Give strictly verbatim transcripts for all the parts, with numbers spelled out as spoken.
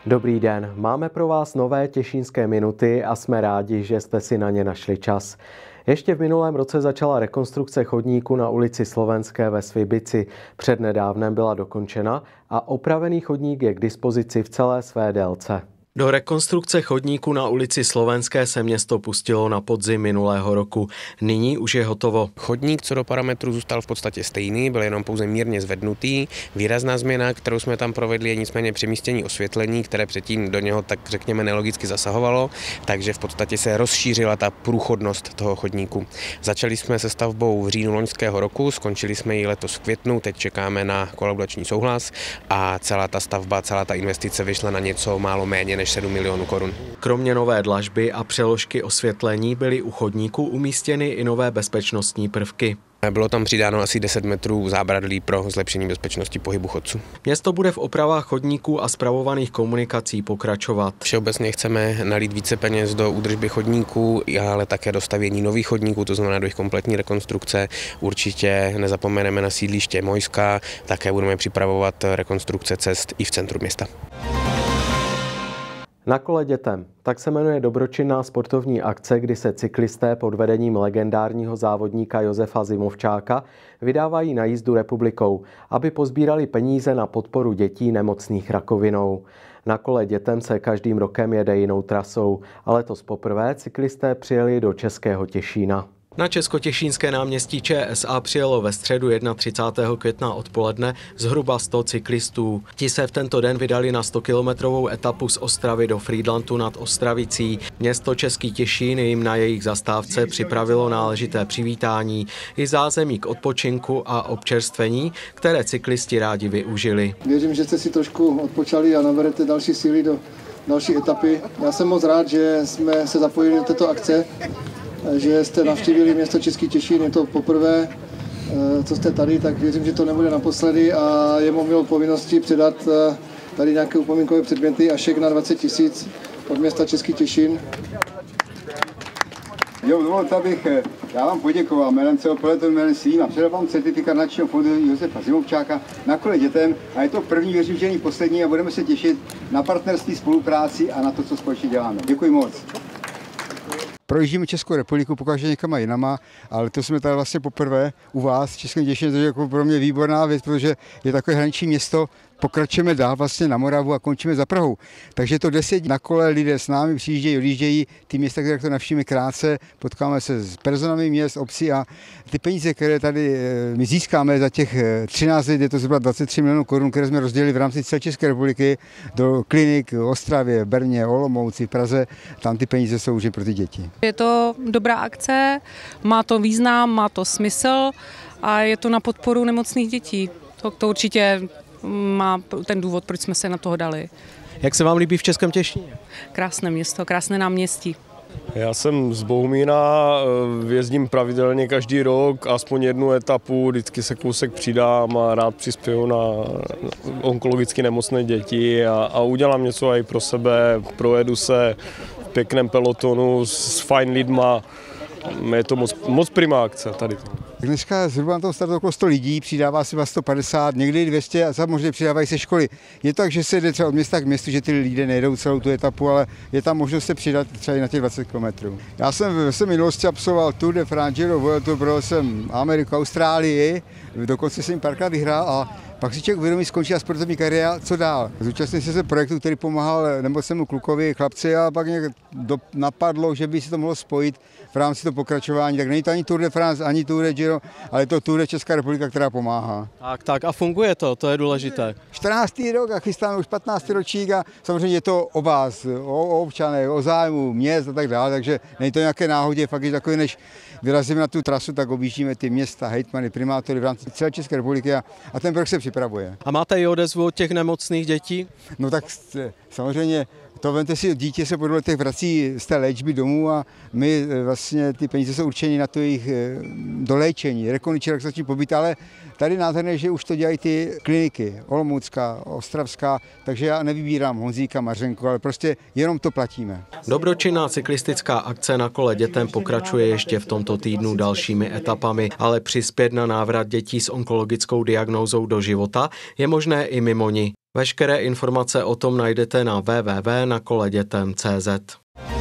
Dobrý den, máme pro vás nové těšínské minuty a jsme rádi, že jste si na ně našli čas. Ještě v minulém roce začala rekonstrukce chodníku na ulici Slovenské ve Svibici. Přednedávnem byla dokončena a opravený chodník je k dispozici v celé své délce. Do rekonstrukce chodníku na ulici Slovenské se město pustilo na podzim minulého roku. Nyní už je hotovo. Chodník co do parametru zůstal v podstatě stejný, byl jenom pouze mírně zvednutý. Výrazná změna, kterou jsme tam provedli, je nicméně přemístění osvětlení, které předtím do něho tak řekněme nelogicky zasahovalo, takže v podstatě se rozšířila ta průchodnost toho chodníku. Začali jsme se stavbou v říjnu loňského roku, skončili jsme ji letos v květnu, teď čekáme na kolaudační souhlas a celá ta stavba, celá ta investice vyšla na něco málo méně než sedm milionů korun. Kromě nové dlažby a přeložky osvětlení byly u chodníku umístěny i nové bezpečnostní prvky. Bylo tam přidáno asi deset metrů zábradlí pro zlepšení bezpečnosti pohybu chodců. Město bude v opravách chodníků a spravovaných komunikací pokračovat. Všeobecně chceme nalít více peněz do údržby chodníků, ale také do stavění nových chodníků, to znamená do jejich kompletní rekonstrukce. Určitě nezapomeneme na sídliště Mojska, také budeme připravovat rekonstrukce cest i v centru města. Na kole dětem. Tak se jmenuje dobročinná sportovní akce, kdy se cyklisté pod vedením legendárního závodníka Josefa Zimovčáka vydávají na jízdu republikou, aby pozbírali peníze na podporu dětí nemocných rakovinou. Na kole dětem se každým rokem jede jinou trasou, ale letos poprvé cyklisté přijeli do Českého Těšína. Na Českotěšínské náměstí Č S A přijelo ve středu třicátého prvního května odpoledne zhruba sto cyklistů. Ti se v tento den vydali na stokilometrovou etapu z Ostravy do Frýdlantu nad Ostravicí. Město Český Těšín jim na jejich zastávce připravilo náležité přivítání i zázemí k odpočinku a občerstvení, které cyklisti rádi využili. Věřím, že jste si trošku odpočali a naberete další síly do další etapy. Já jsem moc rád, že jsme se zapojili do této akce, že jste navštívili město Český Těšín, je to poprvé, co jste tady, tak věřím, že to nebude naposledy a je mou milou povinností předat tady nějaké upomínkové předměty a šek na dvacet tisíc od města Český Těšín. Jo, dovolte, abych já vám poděkoval jménem celého peletonu, jménem svým a předal vám certifikát nadačního fondu Josefa Zimovčáka na kole dětem a je to první, věřím, že není poslední a budeme se těšit na partnerství, spolupráci a na to, co společně děláme. Děkuji moc. Projíždíme Českou republiku, pokaždé někama jinama, ale to jsme tady vlastně poprvé u vás v Českém Těšíně, to je jako pro mě výborná věc, protože je takové hraniční město, pokračujeme dál vlastně na Moravu a končíme za Prahou. Takže to deset na kole, lidé s námi přijíždějí, odjíždějí, ty města, které to navštívíme krátce, potkáme se s personami měst, obcí a ty peníze, které tady my získáme za těch třináct let, je to zhruba dvacet tři milionů korun, které jsme rozdělili v rámci celé České republiky do klinik v Ostravě, Brně, Olomouci, Praze, tam ty peníze jsou už pro ty děti. Je to dobrá akce, má to význam, má to smysl a je to na podporu nemocných dětí. To, to určitě má ten důvod, proč jsme se na toho dali. Jak se vám líbí v Českém Těšíně? Krásné město, krásné náměstí. Já jsem z Bohumína, jezdím pravidelně každý rok, aspoň jednu etapu, vždycky se kousek přidám a rád přispěju na onkologicky nemocné děti a, a udělám něco i pro sebe, projedu se v pěkném pelotonu s fajn lidma, je to moc, moc primá akce tady. Dneska zhruba na tom startu okolo sto lidí, přidává se vás sto padesát, někdy dvě stě a samozřejmě přidávají se školy. Je to tak, že se jde třeba od města k městu, že ty lidé nejdou celou tu etapu, ale je tam možnost se přidat třeba i na těch dvacet kilometrů. Já jsem v minulosti absolvoval Tour de France, Giro, World Tour, byl jsem Ameriku, Austrálii, dokonce jsem párkrát vyhrál a pak si člověk uvědomí, skončila sportovní kariéra, co dál. Zúčastnil jsem se projektu, který pomáhal nemocnému klukovi, chlapci a pak nějak do, napadlo, že by si to mohlo spojit v rámci toho pokračování. Tak není to ani Tour de France, ani Tour de Giro, ale je to Tour de Česká republika, která pomáhá. Tak, tak a funguje to, to je důležité. čtrnáctý rok a chystáme už patnáctý ročník a samozřejmě je to o vás, o, o občanech, o zájmu měst a tak dále, takže není to nějaké náhodě, fakt je takové, než vyrazíme na tu trasu, tak objíždíme ty města, hejtmany, primátory v rámci celé České republiky a, a ten projekt se připravuje. A máte i odezvu od těch nemocných dětí? No tak samozřejmě, to vemte si, dítě se podle těch vrací z té léčby domů a my vlastně ty peníze jsou určeny na to jejich doléčení, rekondiční relaxační pobyt, ale tady nádherné, že už to dělají ty kliniky, Olomoucká, Ostravská, takže já nevybírám Honzíka, Mařenku, ale prostě jenom to platíme. Dobročinná cyklistická akce na kole dětem pokračuje ještě v tomto týdnu dalšími etapami, ale přispět na návrat dětí s onkologickou diagnózou do života je možné i mimo ni. Veškeré informace o tom najdete na w w w tečka na kole dětem tečka c z.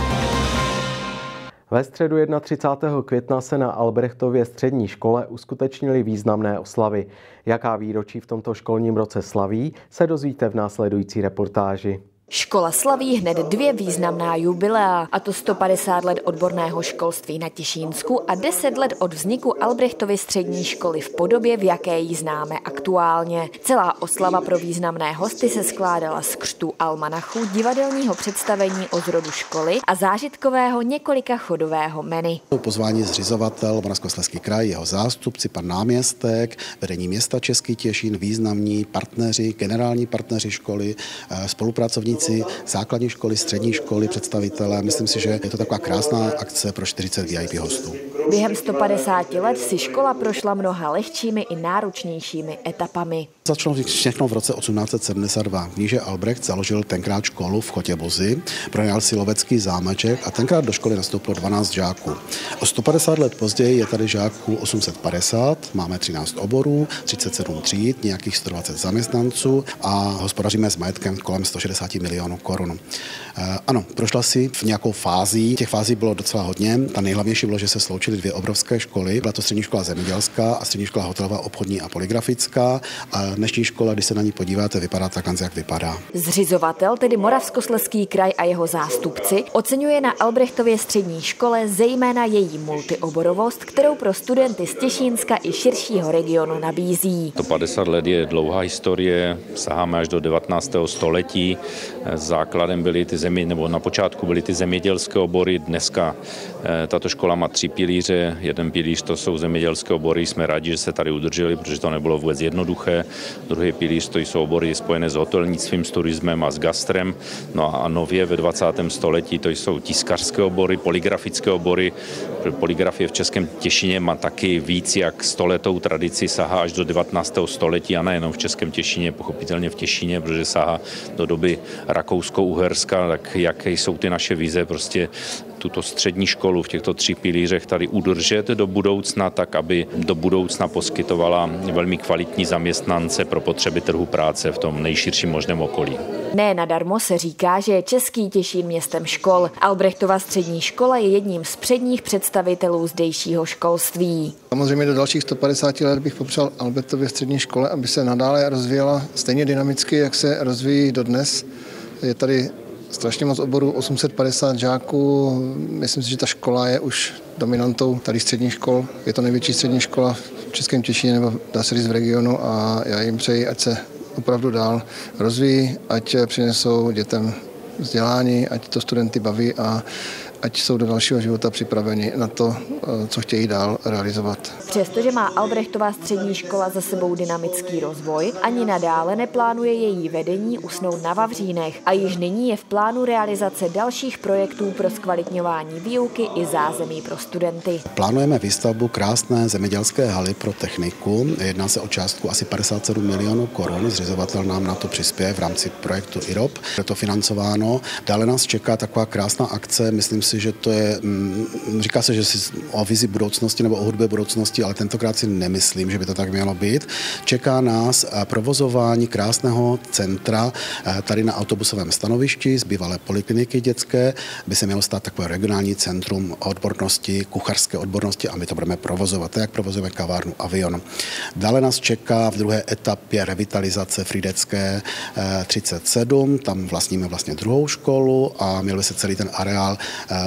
Ve středu třicátého prvního května se na Albrechtově střední škole uskutečnily významné oslavy. Jaká výročí v tomto školním roce slaví, se dozvíte v následující reportáži. Škola slaví hned dvě významná jubilea, a to sto padesát let odborného školství na Těšínsku a deset let od vzniku Albrechtovy střední školy v podobě, v jaké ji známe aktuálně. Celá oslava pro významné hosty se skládala z křtu almanachů, divadelního představení o zrodu školy a zážitkového několika chodového menu. Pozvání zřizovatel Moravskoslezský kraj, jeho zástupci, pan náměstek, vedení města Český Těšín, významní partneři, generální partneři školy, spolupracovníci základní školy, střední školy, představitelé. Myslím si, že je to taková krásná akce pro čtyřicet V I P hostů. Během sto padesáti let si škola prošla mnoha lehčími i náročnějšími etapami. Začalo všechno v roce osmnáct set sedmdesát dva. Kníže Albrecht založil tenkrát školu v Chotěbozi, pronajal si lovecký zámeček a tenkrát do školy nastoupilo dvanáct žáků. O sto padesát let později je tady žáků osm set padesát, máme třináct oborů, třicet sedm tříd, nějakých sto dvacet zaměstnanců a hospodaříme s majetkem kolem sto šedesát milionů korun. Ano, prošla si v nějakou fází, těch fází bylo docela hodně. Ta nejhlavnější bylo, že se sloučily dvě obrovské školy. Byla to střední škola zemědělská a střední škola hotelová, obchodní a polygrafická. A dnešní škola, když se na ní podíváte, vypadá tak, jak vypadá. Zřizovatel, tedy Moravskoslezský kraj a jeho zástupci, oceňuje na Albrechtově střední škole zejména její multioborovost, kterou pro studenty z Těšínska i širšího regionu nabízí. sto padesát let je dlouhá historie, saháme až do devatenáctého století. Základem byly ty zemi, nebo na počátku byly ty zemědělské obory. Dneska tato škola má tři pilíře. Jeden pilíř to jsou zemědělské obory. Jsme rádi, že se tady udrželi, protože to nebylo vůbec jednoduché. Druhý pilíř to jsou obory spojené s hotelnictvím, s turismem a s gastrem. No a nově ve dvacátém století to jsou tiskařské obory, polygrafické obory. Polygrafie v Českém Těšíně má taky víc jak stoletou tradici, sahá až do devatenáctého století a nejenom v Českém Těšíně, pochopitelně v Těšíně, protože sahá do doby Rakousko-Uherska, tak jaké jsou ty naše vize, prostě tuto střední školu v těchto tři pilířech tady udržet do budoucna, tak aby do budoucna poskytovala velmi kvalitní zaměstnance pro potřeby trhu práce v tom nejširším možném okolí. Ne nadarmo se říká, že je Český Těšín městem škol. Albrechtova střední škola je jedním z předních představitelů zdejšího školství. Samozřejmě do dalších sto padesáti let bych popřál Albrechtově střední škole, aby se nadále rozvíjela stejně dynamicky, jak se rozvíjí dodnes. Je tady strašně moc oborů, osm set padesát žáků. Myslím si, že ta škola je už dominantou tady středních škol. Je to největší střední škola v Českém Těšíně, nebo dá se říct v regionu, a já jim přeji, ať se opravdu dál rozvíjí, ať přinesou dětem vzdělání, ať to studenty baví a ať jsou do dalšího života připraveni na to, co chtějí dál realizovat. Přestože má Albrechtová střední škola za sebou dynamický rozvoj, ani nadále neplánuje její vedení usnout na vavřínech a již nyní je v plánu realizace dalších projektů pro zkvalitňování výuky i zázemí pro studenty. Plánujeme výstavbu krásné zemědělské haly pro techniku. Jedná se o částku asi padesát sedm milionů korun. Zřizovatel nám na to přispěje v rámci projektu I R O P. Je to financováno. Dále nás čeká taková krásná akce, myslím si, že to je, říká se, že si o vizi budoucnosti nebo o hudbě budoucnosti, ale tentokrát si nemyslím, že by to tak mělo být. Čeká nás provozování krásného centra tady na autobusovém stanovišti z bývalé polikliniky dětské, by se mělo stát takové regionální centrum odbornosti, kuchařské odbornosti a my to budeme provozovat, tak jak provozujeme kavárnu Avion. Dále nás čeká v druhé etapě revitalizace Frýdecké třicet sedm, tam vlastníme vlastně druhou školu a měl by se celý ten areál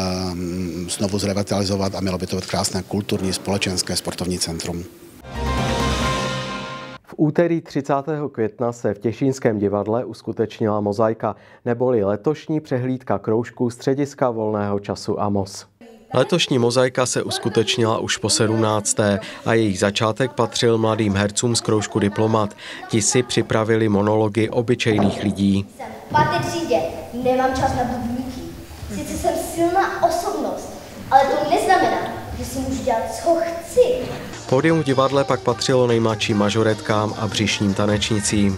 znovu zrevitalizovat a mělo by to být krásné kulturní, společenské, sportovní centrum. V úterý třicátého května se v Těšínském divadle uskutečnila mozaika, neboli letošní přehlídka kroužků Střediska volného času Amos. Letošní mozaika se uskutečnila už po sedmnácté a její začátek patřil mladým hercům z kroužku Diplomat. Ti si připravili monology obyčejných lidí. Páté třídě, nemám čas na blbnutí. Sice jsem silná osobnost, ale to neznamená, že si můžu dělat, co chci. Pódium v divadle pak patřilo nejmladším mažoretkám a břišním tanečnicím.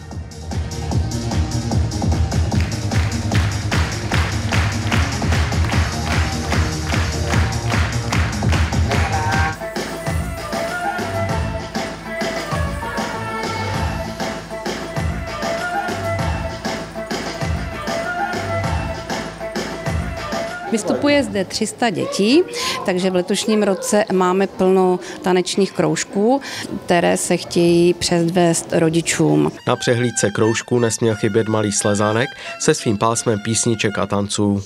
Vystupuje zde tři sta dětí, takže v letošním roce máme plno tanečních kroužků, které se chtějí předvést rodičům. Na přehlídce kroužků nesměl chybět malý Slezánek se svým pásmem písniček a tanců.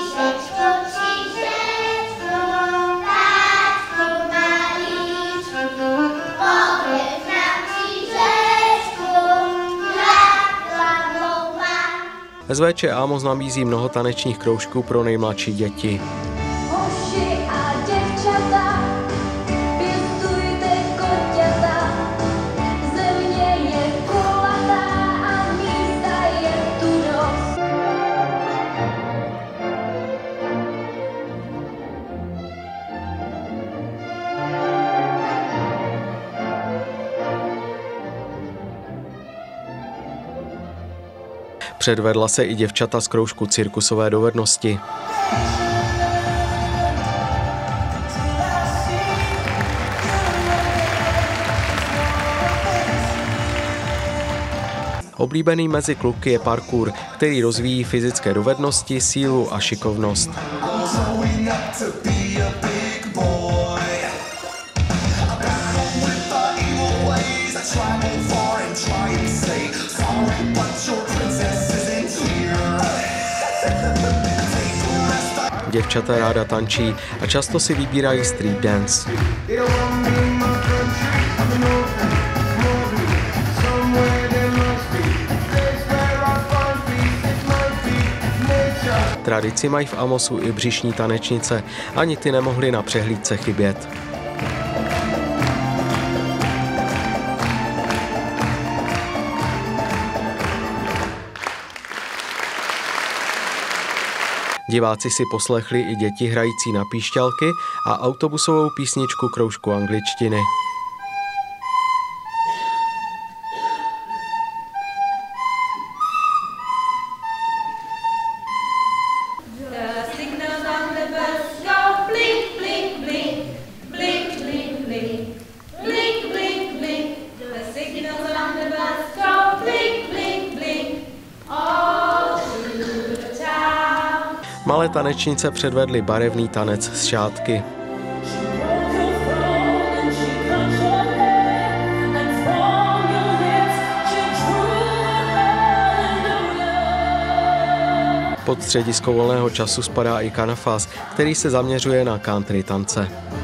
S V Č Amos nabízí mnoho tanečních kroužků pro nejmladší děti. Hoši a děvčata, pěstujte koťata, země je kulatá a místa je tu dost. Předvedla se i děvčata z kroužku cirkusové dovednosti. Oblíbený mezi kluky je parkour, který rozvíjí fyzické dovednosti, sílu a šikovnost. Děvčata ráda tančí a často si vybírají street dance. Tradici mají v Amosu i břišní tanečnice, ani ty nemohly na přehlídce chybět. Diváci si poslechli i děti hrající na píšťalky a autobusovou písničku kroužku angličtiny. Malé tanečnice předvedly barevný tanec z šátky. Pod středisko volného času spadá i Canafas, který se zaměřuje na country tance.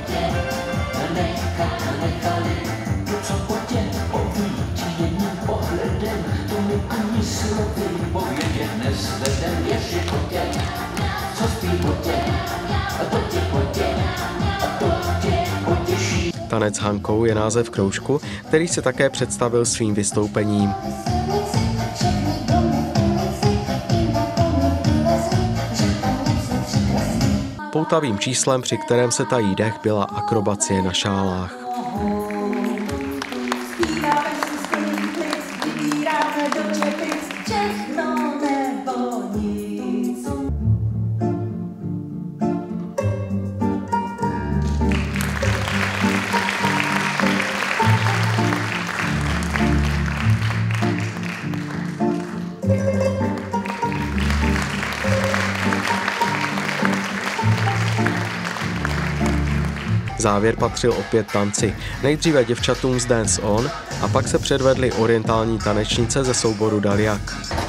Tanec Hankou je název kroužku, který se také představil svým vystoupením. Poutavým číslem, při kterém se tají dech, byla akrobacie na šálách. Závěr patřil opět tanci. Nejdříve děvčatům z Dance On a pak se předvedly orientální tanečnice ze souboru Daliak.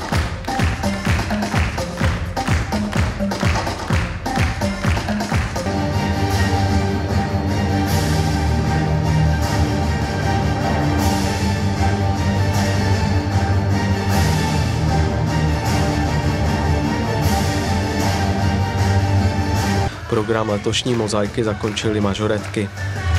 Program letošní mozaiky zakončily mažoretky.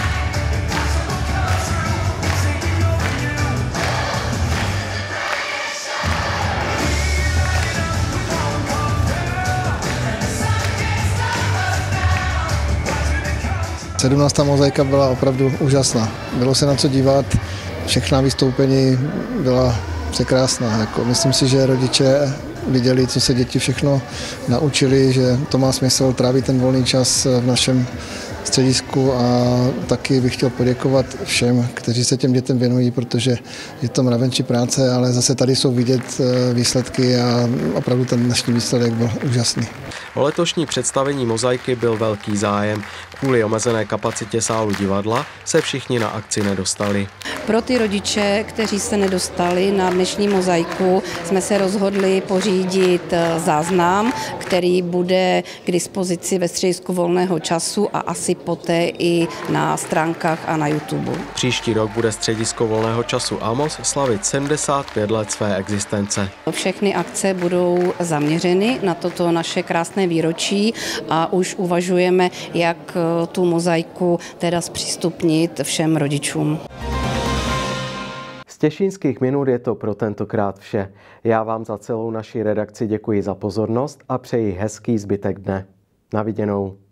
sedmnáctá mozaika byla opravdu úžasná. Bylo se na co dívat, všechna vystoupení byla překrásná. Jako, myslím si, že rodiče viděli, co se děti všechno naučili, že to má smysl trávit ten volný čas v našem středisku a taky bych chtěl poděkovat všem, kteří se těm dětem věnují, protože je to mravenčí práce, ale zase tady jsou vidět výsledky a opravdu ten dnešní výsledek byl úžasný. O letošní představení mozaiky byl velký zájem. Kvůli omezené kapacitě sálu divadla se všichni na akci nedostali. Pro ty rodiče, kteří se nedostali na dnešní mozaiku, jsme se rozhodli pořídit záznam, který bude k dispozici ve středisku volného času a asi poté i na stránkách a na YouTube. Příští rok bude středisko volného času Amos slavit sedmdesát pět let své existence. Všechny akce budou zaměřeny na toto naše krásné výročí a už uvažujeme, jak tu mozaiku teda zpřístupnit všem rodičům. Z Těšínských minut je to pro tentokrát vše. Já vám za celou naši redakci děkuji za pozornost a přeji hezký zbytek dne. Na viděnou.